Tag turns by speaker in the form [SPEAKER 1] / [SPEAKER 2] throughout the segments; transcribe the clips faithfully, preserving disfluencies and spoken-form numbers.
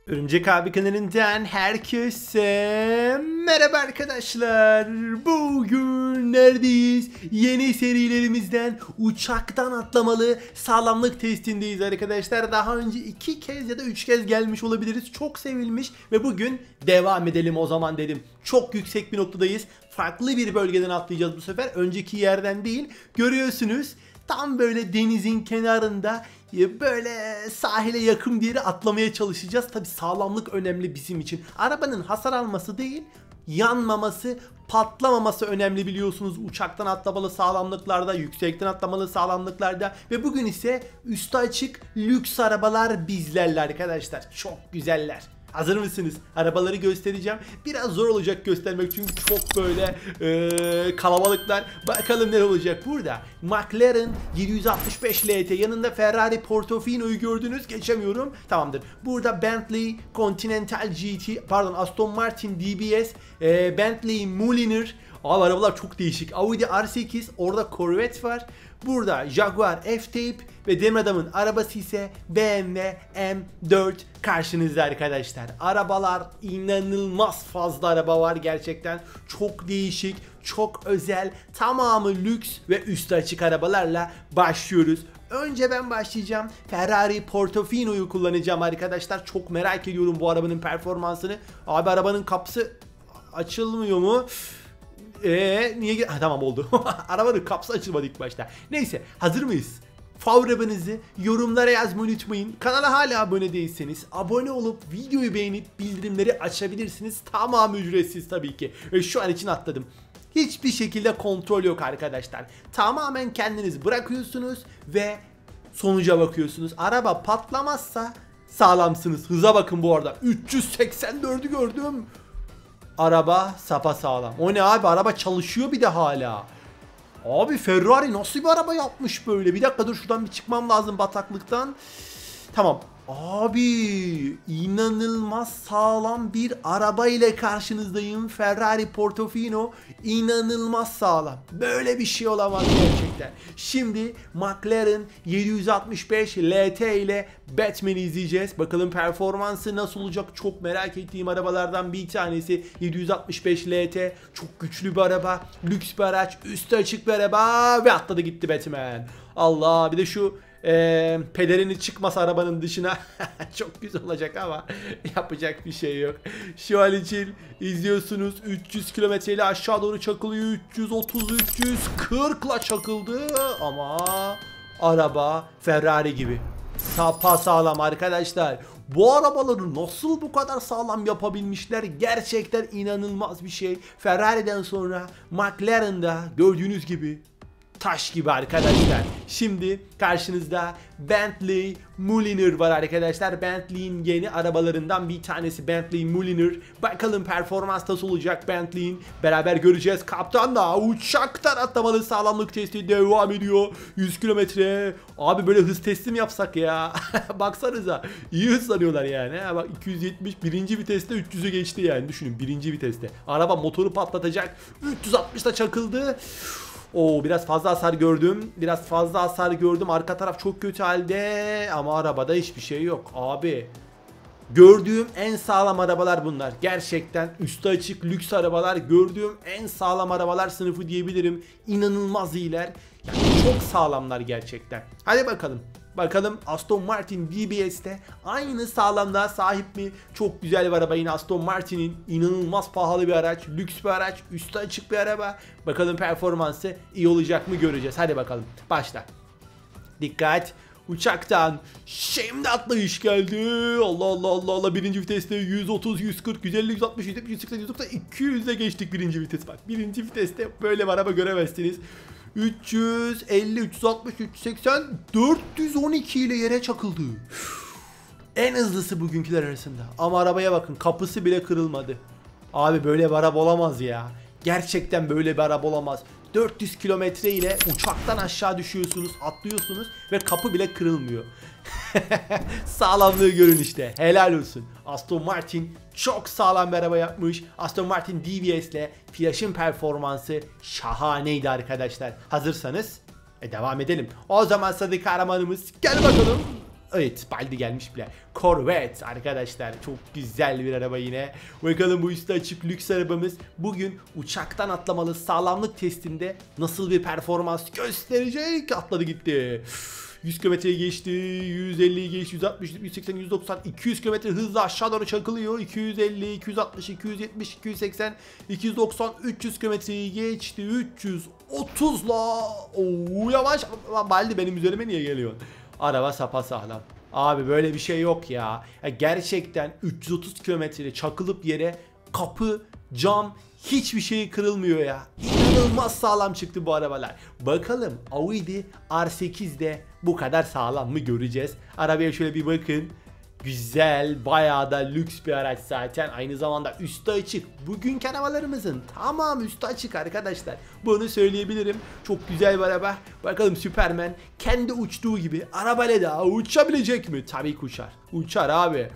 [SPEAKER 1] Örümcek abi kanalından herkese merhaba arkadaşlar. Bugün neredeyiz? Yeni serilerimizden uçaktan atlamalı sağlamlık testindeyiz arkadaşlar. Daha önce iki kez ya da üç kez gelmiş olabiliriz. Çok sevilmiş ve bugün devam edelim o zaman dedim. Çok yüksek bir noktadayız. Farklı bir bölgeden atlayacağız bu sefer. Önceki yerden değil. Görüyorsunuz. Tam böyle denizin kenarında böyle sahile yakın bir yere atlamaya çalışacağız. Tabi sağlamlık önemli bizim için. Arabanın hasar alması değil, yanmaması, patlamaması önemli biliyorsunuz. Uçaktan atlamalı sağlamlıklarda, yüksekten atlamalı sağlamlıklarda. Ve bugün ise üstü açık lüks arabalar bizlerle arkadaşlar. Çok güzeller. Hazır mısınız? Arabaları göstereceğim. Biraz zor olacak göstermek çünkü çok böyle ee, kalabalıklar. Bakalım ne olacak burada. McLaren yedi yüz altmış beş L T, yanında Ferrari Portofino'yu gördünüz. Geçemiyorum. Tamamdır. Burada Bentley Continental G T, pardon Aston Martin D B S, e, Bentley Mulliner. Abi arabalar çok değişik. Audi R sekiz, orada Corvette var. Burada Jaguar F-Type ve Demir Adam'ın arabası ise B M W M dört karşınızda arkadaşlar. Arabalar inanılmaz fazla araba var gerçekten. Çok değişik, çok özel, tamamı lüks ve üstü açık arabalarla başlıyoruz. Önce ben başlayacağım. Ferrari Portofino'yu kullanacağım arkadaşlar. Çok merak ediyorum bu arabanın performansını. Abi arabanın kapısı açılmıyor mu? Eee niye? Ha, tamam oldu. Arabanın kapısı açılmadı ilk başta. Neyse, hazır mıyız? Favorilerinizi yorumlara yazmayı unutmayın. Kanala hala abone değilseniz abone olup videoyu beğenip bildirimleri açabilirsiniz. Tamamı ücretsiz tabii ki. Ve şu an için atladım. Hiçbir şekilde kontrol yok arkadaşlar. Tamamen kendiniz bırakıyorsunuz ve sonuca bakıyorsunuz. Araba patlamazsa sağlamsınız. Hıza bakın bu arada. üç yüz seksen dördü gördüm. Araba sapasağlam. O ne abi, araba çalışıyor bir de hala. Abi Ferrari nasıl bir araba yapmış böyle? Bir dakika dur, şuradan bir çıkmam lazım bataklıktan. Tamam. Abi inanılmaz sağlam bir araba ile karşınızdayım. Ferrari Portofino inanılmaz sağlam. Böyle bir şey olamaz gerçekten. Şimdi McLaren yedi yüz altmış beş L T ile Batman'i izleyeceğiz. Bakalım performansı nasıl olacak, çok merak ettiğim arabalardan bir tanesi. yedi yüz altmış beş L T çok güçlü bir araba, lüks bir araç, üstü açık bir araba ve atladı gitti Batman. Allah, bir de şu Ee, pelerini çıkmasa arabanın dışına çok güzel olacak ama yapacak bir şey yok. Şu an için izliyorsunuz, üç yüz kilometre ile aşağı doğru çakılıyor. Üç yüz otuz üç yüz kırk ile çakıldı ama araba Ferrari gibi sapa sağlam arkadaşlar. Bu arabaları nasıl bu kadar sağlam yapabilmişler? Gerçekten inanılmaz bir şey. Ferrari'den sonra McLaren'da gördüğünüz gibi taş gibi arkadaşlar. Şimdi karşınızda Bentley Mulliner var arkadaşlar. Bentley'in yeni arabalarından bir tanesi Bentley Mulliner. Bakalım performans nasıl olacak Bentley'in, beraber göreceğiz. Kaptan da uçaktan atlamalı sağlamlık testi devam ediyor. yüz kilometre. Abi böyle hız testi mi yapsak ya? Baksanıza. İyi hızlanıyorlar yani. Ha, bak iki yüz yetmiş birinci viteste üç yüzü geçti yani. Düşünün, birinci viteste. Araba motoru patlatacak. üç yüz altmışta çakıldı. Oo, biraz fazla hasar gördüm. Biraz fazla hasar gördüm. Arka taraf çok kötü halde ama arabada hiçbir şey yok. Abi gördüğüm en sağlam arabalar bunlar. Gerçekten üstü açık lüks arabalar. Gördüğüm en sağlam arabalar sınıfı diyebilirim. İnanılmaz iyiler. Yani çok sağlamlar gerçekten. Hadi bakalım. Bakalım Aston Martin D B S'te aynı sağlamlığa sahip mi? Çok güzel bir araba yine Aston Martin'in. İnanılmaz pahalı bir araç, lüks bir araç, üstü açık bir araba. Bakalım performansı iyi olacak mı, göreceğiz. Hadi bakalım, başla. Dikkat. Uçaktan şimdi atlayış geldi. Allah Allah Allah Allah. Birinci viteste yüz otuz, yüz kırk, yüz elli, yüz altmış, yüz yetmiş, yüz seksen, yüz doksan, iki yüze geçtik birinci vites. Bak, birinci viteste böyle bir araba göremezsiniz. üç yüz elli, üç yüz altmış, üç yüz seksen, dört yüz on iki ile yere çakıldı. En hızlısı bugünküler arasında. Ama arabaya bakın, kapısı bile kırılmadı. Abi böyle bir araba olamaz ya. Gerçekten böyle bir araba olamaz. dört yüz kilometre ile uçaktan aşağı düşüyorsunuz, atlıyorsunuz ve kapı bile kırılmıyor. Sağlamlığı görün işte. Helal olsun. Aston Martin çok sağlam bir araba yapmış. Aston Martin D B S ile flaşın performansı şahaneydi arkadaşlar. Hazırsanız e, devam edelim. O zaman Sadık kahramanımız gel bakalım. Evet, Baldi gelmiş bile. Corvette arkadaşlar, çok güzel bir araba yine. Bakalım bu üstü açık lüks arabamız bugün uçaktan atlamalı sağlamlık testinde nasıl bir performans gösterecek. Atladı gitti. yüz kilometreyi geçti, yüz elliyi geçti, yüz altmış, yüz seksen, yüz doksan, iki yüz kilometre hızla aşağı doğru çakılıyor. iki yüz elli, iki yüz altmış, iki yüz yetmiş, iki yüz seksen, iki yüz doksan, üç yüz kilometreyi geçti. üç yüz otuzla. Oo, yavaş. Baldi benim üzerime niye geliyor? Araba sapasağlam. Abi böyle bir şey yok ya. Ya gerçekten üç yüz otuz kilometrede çakılıp yere kapı, cam hiçbir şey kırılmıyor ya. İnanılmaz sağlam çıktı bu arabalar. Bakalım Audi R sekizde bu kadar sağlam mı göreceğiz. Arabaya şöyle bir bakın. Güzel, bayağı da lüks bir araç zaten. Aynı zamanda üstü açık. Bugünkü arabalarımızın tamamı üstü açık arkadaşlar. Bunu söyleyebilirim. Çok güzel bir araba. Bakalım Superman kendi uçtuğu gibi arabayla da uçabilecek mi? Tabii ki uçar. Uçar abi.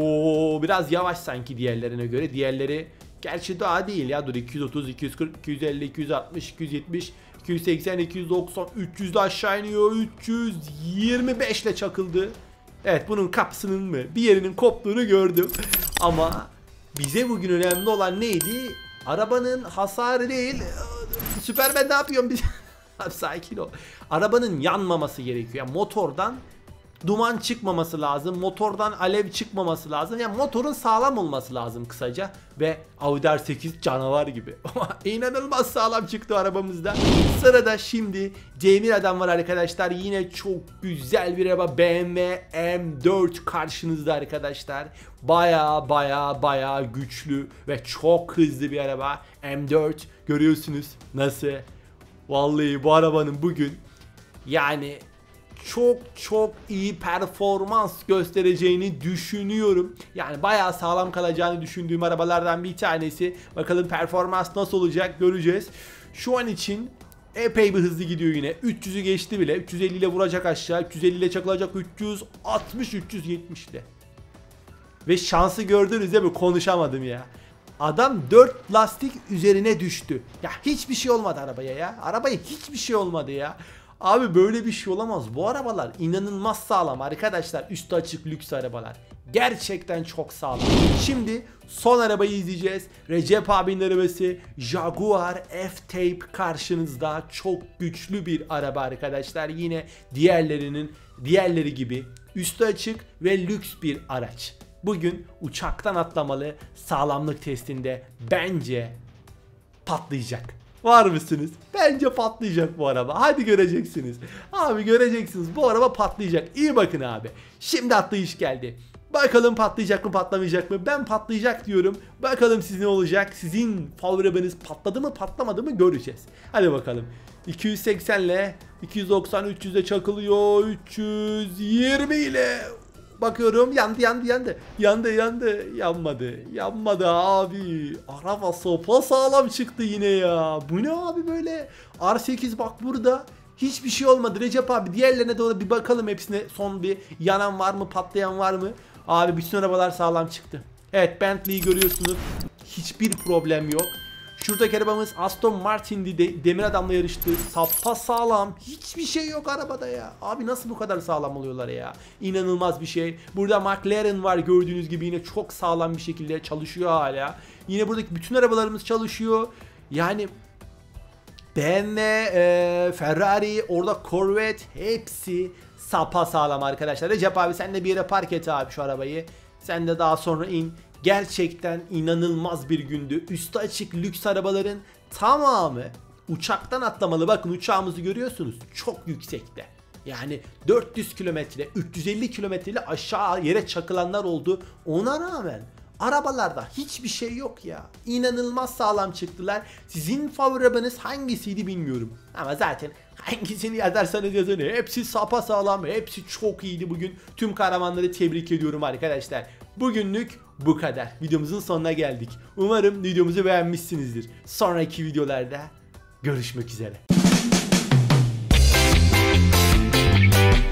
[SPEAKER 1] Oo, biraz yavaş sanki diğerlerine göre. Diğerleri gerçi daha değil ya. Dur, iki yüz otuz, iki yüz kırk, iki yüz elli, iki yüz altmış, iki yüz yetmiş, iki yüz seksen, iki yüz doksan, üç yüzde aşağı iniyor. üç yüz yirmi beş ile çakıldı. Evet, bunun kapısının mı bir yerinin koptuğunu gördüm. Ama bize bugün önemli olan neydi? Arabanın hasarı değil. Superman ne yapıyorsun biz? Sakin ol. Arabanın yanmaması gerekiyor. Yani motordan duman çıkmaması lazım. Motordan alev çıkmaması lazım. Yani motorun sağlam olması lazım kısaca. Ve Audi R sekiz canavar gibi. İnanılmaz sağlam çıktı arabamızda. Sırada şimdi Demir Adam var arkadaşlar. Yine çok güzel bir araba. B M W M dört karşınızda arkadaşlar. Baya baya baya güçlü ve çok hızlı bir araba. M dört görüyorsunuz nasıl? Vallahi bu arabanın bugün yani çok çok iyi performans göstereceğini düşünüyorum. Yani bayağı sağlam kalacağını düşündüğüm arabalardan bir tanesi. Bakalım performans nasıl olacak göreceğiz. Şu an için epey bir hızlı gidiyor yine. üç yüzü geçti bile. üç yüz elli ile vuracak aşağı. üç yüz elli ile çakılacak. üç yüz altmış, üç yüz yetmiş ile. Ve şansı gördünüz değil mi? Konuşamadım ya. Adam dört lastik üzerine düştü. Ya hiçbir şey olmadı arabaya ya. Arabaya hiçbir şey olmadı ya. Abi böyle bir şey olamaz. Bu arabalar inanılmaz sağlam arkadaşlar. Üstü açık lüks arabalar. Gerçekten çok sağlam. Şimdi son arabayı izleyeceğiz. Recep abinin arabası Jaguar F-Type karşınızda. Çok güçlü bir araba arkadaşlar. Yine diğerlerinin diğerleri gibi üstü açık ve lüks bir araç. Bugün uçaktan atlamalı sağlamlık testinde bence patlayacak. Var mısınız? Bence patlayacak bu araba. Hadi göreceksiniz. Abi göreceksiniz. Bu araba patlayacak. İyi bakın abi. Şimdi atlayış geldi. Bakalım patlayacak mı patlamayacak mı? Ben patlayacak diyorum. Bakalım siz ne olacak? Sizin favori arabanız patladı mı patlamadı mı göreceğiz. Hadi bakalım. iki yüz seksen ile iki yüz doksan üç yüze çakılıyor. üç yüz yirmi ile bakıyorum, yandı yandı yandı. Yandı yandı. Yanmadı. Yanmadı abi. Araba sopa sağlam çıktı yine ya. Bu ne abi böyle? R sekiz bak burada. Hiçbir şey olmadı Recep abi. Diğerlerine doğru bir bakalım, hepsine son bir yanan var mı, patlayan var mı? Abi bütün arabalar sağlam çıktı. Evet, Bentley'i görüyorsunuz. Hiçbir problem yok. Şuradaki arabamız Aston Martin'di, de, Demir Adam'la yarıştı. Sapa sağlam. Hiçbir şey yok arabada ya. Abi nasıl bu kadar sağlam oluyorlar ya? İnanılmaz bir şey. Burada McLaren var gördüğünüz gibi, yine çok sağlam bir şekilde çalışıyor hala. Yine buradaki bütün arabalarımız çalışıyor. Yani B M W, e, Ferrari, orada Corvette, hepsi sapa sağlam arkadaşlar. Recep abi sen de bir yere park et abi şu arabayı. Sen de daha sonra in. Gerçekten inanılmaz bir gündü. Üstü açık lüks arabaların tamamı uçaktan atlamalı. Bakın uçağımızı görüyorsunuz. Çok yüksekte. Yani dört yüz kilometre, üç yüz elli kilometre ile aşağı yere çakılanlar oldu. Ona rağmen arabalarda hiçbir şey yok ya. İnanılmaz sağlam çıktılar. Sizin favori arabanız hangisiydi bilmiyorum. Ama zaten hangisini yazarsanız yazın. Hepsi sapa sağlam. Hepsi çok iyiydi bugün. Tüm kahramanları tebrik ediyorum arkadaşlar. Bugünlük bu kadar. Videomuzun sonuna geldik. Umarım videomuzu beğenmişsinizdir. Sonraki videolarda görüşmek üzere.